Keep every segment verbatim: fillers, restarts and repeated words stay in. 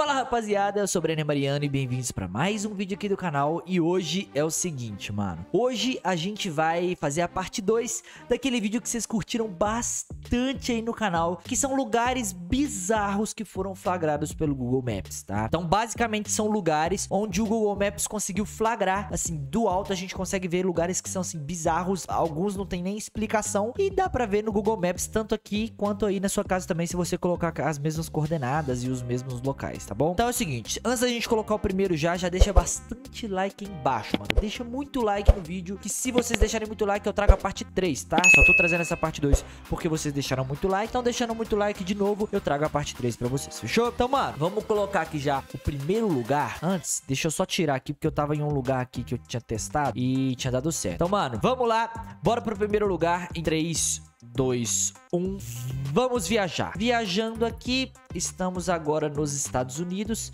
Fala rapaziada, eu sou o Brenner Mariano e bem-vindos pra mais um vídeo aqui do canal. E hoje é o seguinte, mano, hoje a gente vai fazer a parte dois daquele vídeo que vocês curtiram bastante aí no canal, que são lugares bizarros que foram flagrados pelo Google Maps, tá? Então basicamente são lugares onde o Google Maps conseguiu flagrar, assim, do alto a gente consegue ver lugares que são assim bizarros, alguns não tem nem explicação e dá pra ver no Google Maps, tanto aqui quanto aí na sua casa também, se você colocar as mesmas coordenadas e os mesmos locais, tá bom? Então é o seguinte, antes da gente colocar o primeiro já, já deixa bastante like aí embaixo, mano. Deixa muito like no vídeo, que se vocês deixarem muito like, eu trago a parte três, tá? Só tô trazendo essa parte dois porque vocês deixaram muito like. Então deixando muito like de novo, eu trago a parte três pra vocês, fechou? Então, mano, vamos colocar aqui já o primeiro lugar. Antes, deixa eu só tirar aqui, porque eu tava em um lugar aqui que eu tinha testado e tinha dado certo. Então, mano, vamos lá. Bora pro primeiro lugar em três, dois, um. Vamos viajar. Viajando aqui, estamos agora nos Estados Unidos.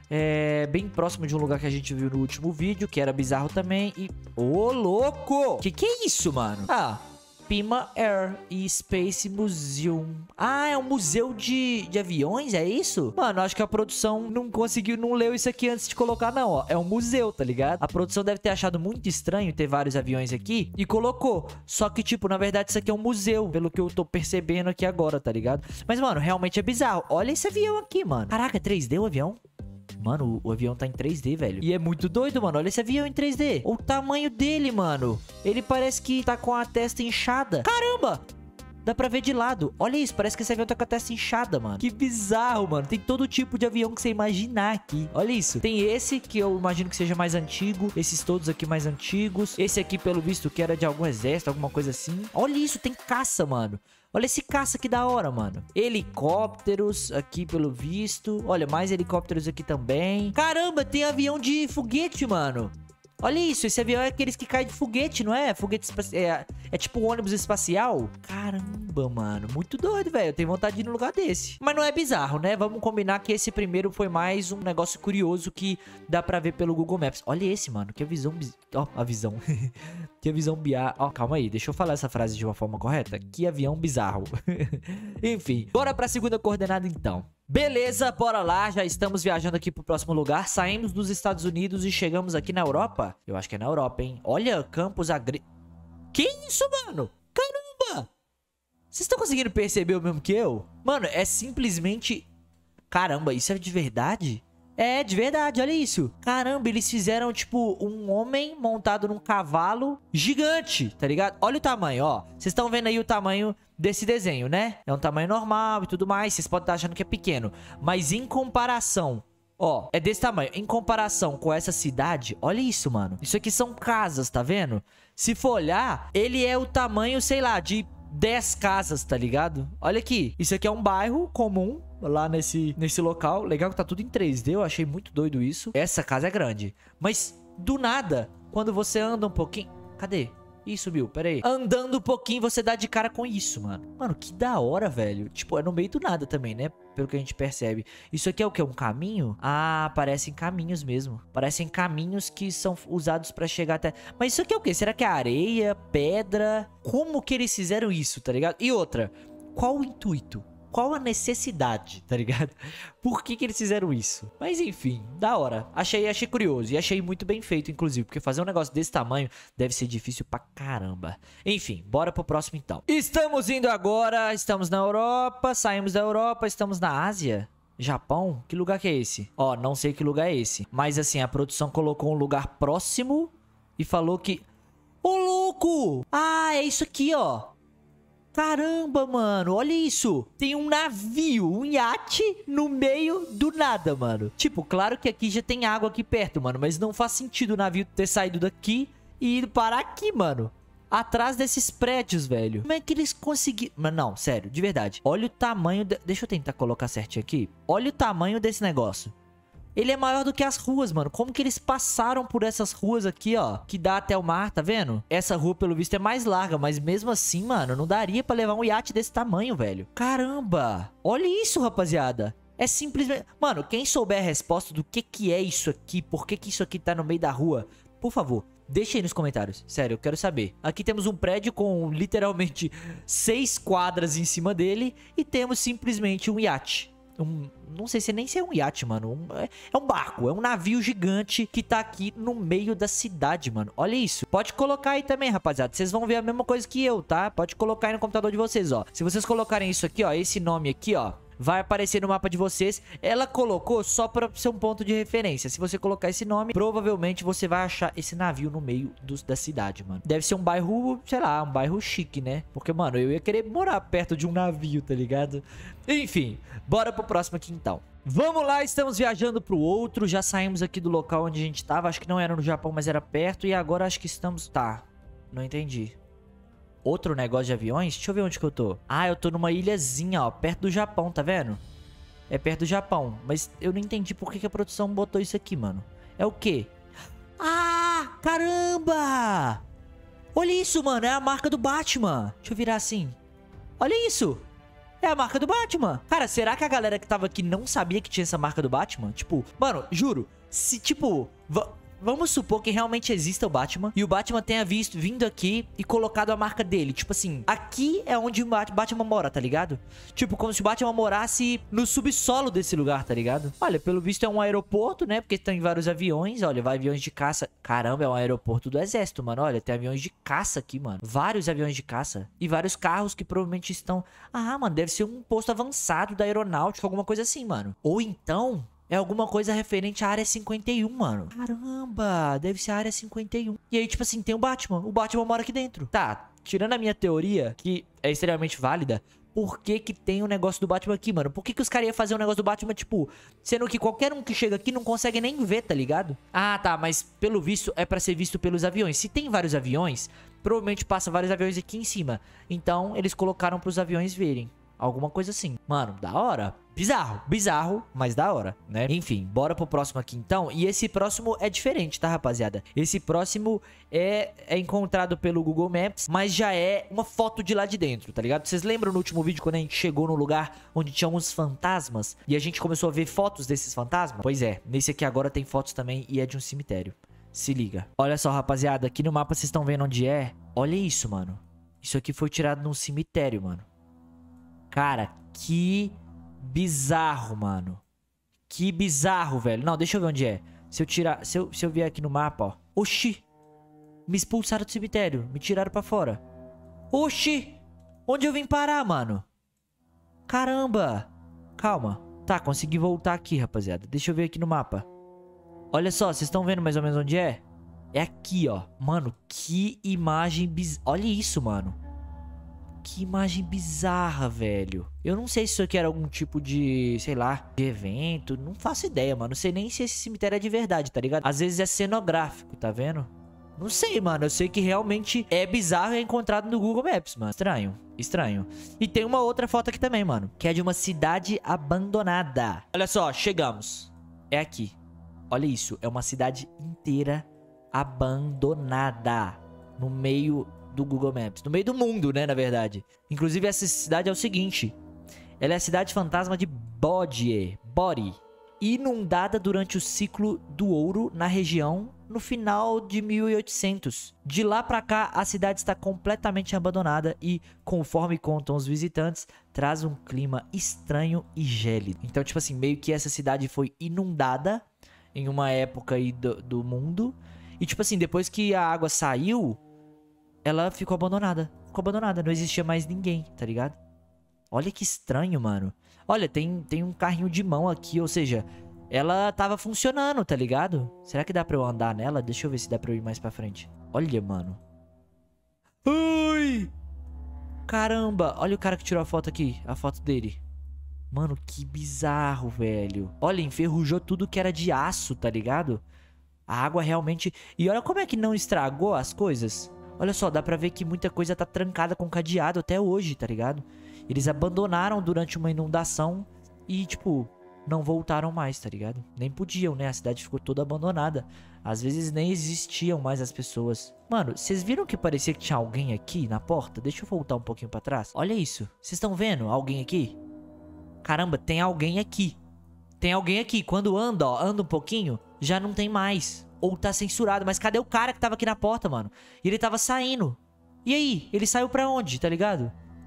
É bem próximo de um lugar que a gente viu no último vídeo, que era bizarro também. E... Ô, louco! Que que é isso, mano? Ah... Pima Air e Space Museum. Ah, é um museu de, de aviões, é isso? Mano, acho que a produção não conseguiu, não leu isso aqui antes de colocar, não, ó. É um museu, tá ligado? A produção deve ter achado muito estranho ter vários aviões aqui e colocou. Só que, tipo, na verdade, isso aqui é um museu, pelo que eu tô percebendo aqui agora, tá ligado? Mas, mano, realmente é bizarro. Olha esse avião aqui, mano. Caraca, é três D o avião? Mano, o avião tá em três D, velho. E é muito doido, mano. Olha esse avião em três D. O tamanho dele, mano. Ele parece que tá com a testa inchada. Caramba! Dá pra ver de lado. Olha isso, parece que esse avião tá com a testa inchada, mano. Que bizarro, mano. Tem todo tipo de avião que você imaginar aqui. Olha isso. Tem esse que eu imagino que seja mais antigo. Esses todos aqui mais antigos. Esse aqui, pelo visto, que era de algum exército, alguma coisa assim. Olha isso, tem caça, mano. Olha esse caça que da hora, mano. Helicópteros aqui, pelo visto. Olha, mais helicópteros aqui também. Caramba, tem avião de foguete, mano. Olha isso, esse avião é aqueles que caem de foguete, não é? Foguete espacial. É, é tipo um ônibus espacial. Caramba, mano. Muito doido, velho. Eu tenho vontade de ir num lugar desse. Mas não é bizarro, né? Vamos combinar que esse primeiro foi mais um negócio curioso que dá pra ver pelo Google Maps. Olha esse, mano. Que a visão... Ó, oh, a visão. Que a visão biar... Ó, oh, calma aí. Deixa eu falar essa frase de uma forma correta. Que avião bizarro. Enfim. Bora pra segunda coordenada, então. Beleza, bora lá, já estamos viajando aqui pro próximo lugar. Saímos dos Estados Unidos e chegamos aqui na Europa. Eu acho que é na Europa, hein? Olha, Campos Agri... Que isso, mano? Caramba! Vocês estão conseguindo perceber o mesmo que eu? Mano, é simplesmente... Caramba, isso é de verdade? É, de verdade, olha isso. Caramba, eles fizeram, tipo, um homem montado num cavalo gigante, tá ligado? Olha o tamanho, ó. Vocês estão vendo aí o tamanho desse desenho, né? É um tamanho normal e tudo mais. Vocês podem estar achando que é pequeno. Mas em comparação, ó, é desse tamanho. Em comparação com essa cidade, olha isso, mano. Isso aqui são casas, tá vendo? Se for olhar, ele é o tamanho, sei lá, de dez casas, tá ligado? Olha aqui. Isso aqui é um bairro comum lá nesse, nesse local. Legal que tá tudo em três D. Eu achei muito doido isso. Essa casa é grande. Mas, do nada, quando você anda um pouquinho... Cadê? Ih, subiu, pera aí. Andando um pouquinho, você dá de cara com isso, mano. Mano, que da hora, velho. Tipo, é no meio do nada também, né? Pelo que a gente percebe. Isso aqui é o quê? Um caminho? Ah, parecem caminhos mesmo. Parecem caminhos que são usados pra chegar até... Mas isso aqui é o quê? Será que é areia, pedra? Como que eles fizeram isso, tá ligado? E outra, qual o intuito? Qual a necessidade, tá ligado? Por que que eles fizeram isso? Mas enfim, da hora. Achei, achei curioso e achei muito bem feito, inclusive. Porque fazer um negócio desse tamanho deve ser difícil pra caramba. Enfim, bora pro próximo então. Estamos indo agora, estamos na Europa, saímos da Europa, estamos na Ásia. Japão? Que lugar que é esse? Ó, não sei que lugar é esse. Mas assim, a produção colocou um lugar próximo e falou que... Ô, louco! Ah, é isso aqui, ó. Caramba, mano, olha isso. Tem um navio, um iate no meio do nada, mano. Tipo, claro que aqui já tem água aqui perto, mano. Mas não faz sentido o navio ter saído daqui e ido parar aqui, mano. Atrás desses prédios, velho. Como é que eles conseguiram... Mas não, sério, de verdade. Olha o tamanho... De... Deixa eu tentar colocar certinho aqui. Olha o tamanho desse negócio. Ele é maior do que as ruas, mano. Como que eles passaram por essas ruas aqui, ó? Que dá até o mar, tá vendo? Essa rua, pelo visto, é mais larga. Mas mesmo assim, mano, não daria pra levar um iate desse tamanho, velho. Caramba! Olha isso, rapaziada. É simplesmente... Mano, quem souber a resposta do que que é isso aqui, por que que isso aqui tá no meio da rua, por favor, deixa aí nos comentários. Sério, eu quero saber. Aqui temos um prédio com literalmente seis quadras em cima dele e temos simplesmente um iate. Um, não sei se nem se é um iate, mano. Um, é, é um barco, é um navio gigante que tá aqui no meio da cidade, mano. Olha isso. Pode colocar aí também, rapaziada. Vocês vão ver a mesma coisa que eu, tá? Pode colocar aí no computador de vocês, ó. Se vocês colocarem isso aqui, ó, esse nome aqui, ó, vai aparecer no mapa de vocês. Ela colocou só pra ser um ponto de referência. Se você colocar esse nome, provavelmente você vai achar esse navio no meio do, da cidade, mano. Deve ser um bairro, sei lá, um bairro chique, né? Porque, mano, eu ia querer morar perto de um navio, tá ligado? Enfim, bora pro próximo aqui então. Vamos lá, estamos viajando pro outro. Já saímos aqui do local onde a gente tava. Acho que não era no Japão, mas era perto. E agora acho que estamos... Tá, não entendi. Outro negócio de aviões? Deixa eu ver onde que eu tô. Ah, eu tô numa ilhazinha, ó, perto do Japão, tá vendo? É perto do Japão. Mas eu não entendi por que, que a produção botou isso aqui, mano. É o quê? Ah, caramba! Olha isso, mano. É a marca do Batman. Deixa eu virar assim. Olha isso. É a marca do Batman. Cara, será que a galera que tava aqui não sabia que tinha essa marca do Batman? Tipo, mano, juro. Se, tipo... Vamos supor que realmente exista o Batman e o Batman tenha visto, vindo aqui e colocado a marca dele. Tipo assim, aqui é onde o Batman mora, tá ligado? Tipo, como se o Batman morasse no subsolo desse lugar, tá ligado? Olha, pelo visto é um aeroporto, né? Porque tem vários aviões, olha, vai aviões de caça. Caramba, é um aeroporto do exército, mano. Olha, tem aviões de caça aqui, mano. Vários aviões de caça. E vários carros que provavelmente estão... Ah, mano, deve ser um posto avançado da aeronáutica, alguma coisa assim, mano. Ou então... é alguma coisa referente à área cinquenta e um, mano. Caramba, deve ser a área cinquenta e um. E aí, tipo assim, tem o Batman. O Batman mora aqui dentro. Tá, tirando a minha teoria, que é extremamente válida, por que que tem o negócio do Batman aqui, mano? Por que que os caras iam fazer um negócio do Batman, tipo... sendo que qualquer um que chega aqui não consegue nem ver, tá ligado? Ah, tá, mas pelo visto é pra ser visto pelos aviões. Se tem vários aviões, provavelmente passa vários aviões aqui em cima. Então, eles colocaram pros aviões verem. Alguma coisa assim. Mano, da hora. Bizarro, bizarro, mas da hora, né? Enfim, bora pro próximo aqui então. E esse próximo é diferente, tá, rapaziada? Esse próximo é, é encontrado pelo Google Maps, mas já é uma foto de lá de dentro, tá ligado? Vocês lembram no último vídeo quando a gente chegou no lugar onde tinha uns fantasmas e a gente começou a ver fotos desses fantasmas? Pois é, nesse aqui agora tem fotos também e é de um cemitério. Se liga. Olha só, rapaziada, aqui no mapa vocês estão vendo onde é? Olha isso, mano. Isso aqui foi tirado num cemitério, mano. Cara, que bizarro, mano. Que bizarro, velho. Não, deixa eu ver onde é. Se eu tirar... Se eu, se eu vier aqui no mapa, ó. Oxi. Me expulsaram do cemitério. Me tiraram pra fora. Oxi. Onde eu vim parar, mano? Caramba. Calma. Tá, consegui voltar aqui, rapaziada. Deixa eu ver aqui no mapa. Olha só, vocês estão vendo mais ou menos onde é? É aqui, ó. Mano, que imagem bizarra. Olha isso, mano. Que imagem bizarra, velho. Eu não sei se isso aqui era algum tipo de, sei lá, de evento. Não faço ideia, mano. Não sei nem se esse cemitério é de verdade, tá ligado? Às vezes é cenográfico, tá vendo? Não sei, mano. Eu sei que realmente é bizarro e é encontrado no Google Maps, mano. Estranho, estranho. E tem uma outra foto aqui também, mano. Que é de uma cidade abandonada. Olha só, chegamos. É aqui. Olha isso. É uma cidade inteira abandonada. No meio... do Google Maps. No meio do mundo, né, na verdade. Inclusive, essa cidade é o seguinte. Ela é a cidade fantasma de Bodie. Body. Inundada durante o ciclo do ouro na região no final de mil e oitocentos. De lá pra cá, a cidade está completamente abandonada e, conforme contam os visitantes, traz um clima estranho e gélido. Então, tipo assim, meio que essa cidade foi inundada em uma época aí do, do mundo. E, tipo assim, depois que a água saiu... ela ficou abandonada. Ficou abandonada. Não existia mais ninguém, tá ligado? Olha que estranho, mano. Olha, tem, tem um carrinho de mão aqui. Ou seja, ela tava funcionando, tá ligado? Será que dá pra eu andar nela? Deixa eu ver se dá pra eu ir mais pra frente. Olha, mano. Ai! Caramba. Olha o cara que tirou a foto aqui. A foto dele. Mano, que bizarro, velho. Olha, enferrujou tudo que era de aço, tá ligado? A água realmente... E olha como é que não estragou as coisas. Olha só, dá pra ver que muita coisa tá trancada com cadeado até hoje, tá ligado? Eles abandonaram durante uma inundação e, tipo, não voltaram mais, tá ligado? Nem podiam, né? A cidade ficou toda abandonada. Às vezes nem existiam mais as pessoas. Mano, vocês viram que parecia que tinha alguém aqui na porta? Deixa eu voltar um pouquinho pra trás. Olha isso. Vocês estão vendo alguém aqui? Caramba, tem alguém aqui. Tem alguém aqui. Quando anda, ó, anda um pouquinho, já não tem mais. Ou tá censurado. Mas cadê o cara que tava aqui na porta, mano? E ele tava saindo. E aí? Ele saiu pra onde, tá ligado?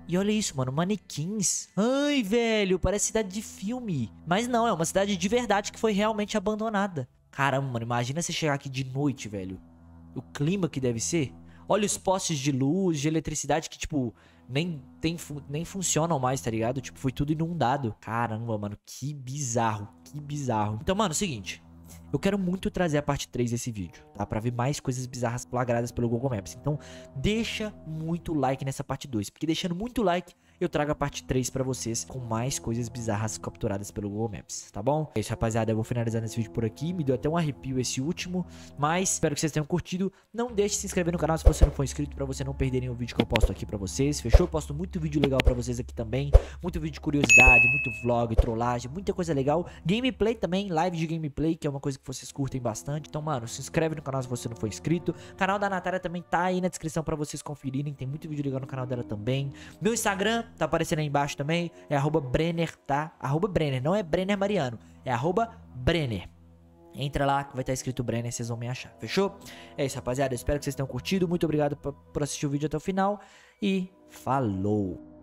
E olha isso, mano, manequins. Ai, velho, parece cidade de filme. Mas não, é uma cidade de verdade que foi realmente abandonada. Caramba, mano, imagina você chegar aqui de noite, velho. O clima que deve ser. Olha os postes de luz, de eletricidade que, tipo, nem, tem, nem funcionam mais, tá ligado? Tipo, foi tudo inundado. Caramba, mano, que bizarro, que bizarro. Então, mano, é o seguinte. Eu quero muito trazer a parte três desse vídeo, tá? Pra ver mais coisas bizarras flagradas pelo Google Maps. Então, deixa muito like nessa parte dois, porque deixando muito like, eu trago a parte três pra vocês com mais coisas bizarras capturadas pelo Google Maps, tá bom? É isso, rapaziada, eu vou finalizando esse vídeo por aqui. Me deu até um arrepio esse último, mas espero que vocês tenham curtido. Não deixe de se inscrever no canal se você não for inscrito, pra você não perder nenhum vídeo que eu posto aqui pra vocês, fechou? Eu posto muito vídeo legal pra vocês aqui também, muito vídeo de curiosidade, muito vlog, trollagem, muita coisa legal. Gameplay também, live de gameplay, que é uma coisa que vocês curtem bastante. Então, mano, se inscreve no canal se você não for inscrito. O canal da Natália também tá aí na descrição pra vocês conferirem, tem muito vídeo legal no canal dela também. Meu Instagram tá aparecendo aí embaixo também, é arroba Brenner, tá? Arroba Brenner, não é Brenner Mariano, é arroba Brenner. Entra lá que vai estar escrito Brenner, vocês vão me achar, fechou? É isso, rapaziada, eu espero que vocês tenham curtido. Muito obrigado por assistir o vídeo até o final e falou!